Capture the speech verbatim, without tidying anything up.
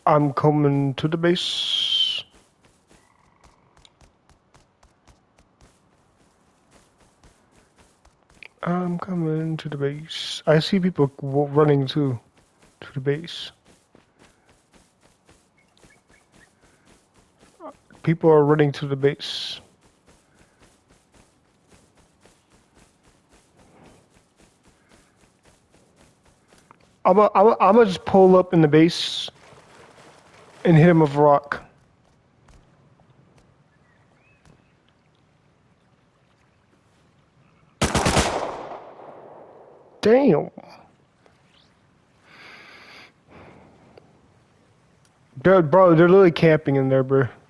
I'm coming to the base. I'm coming to the base. I see people w running too, to the base. People are running to the base. I'm gonna I'm I'm gonna just pull up in the base and hit him with a rock. Damn. They're, bro, they're literally camping in there, bro.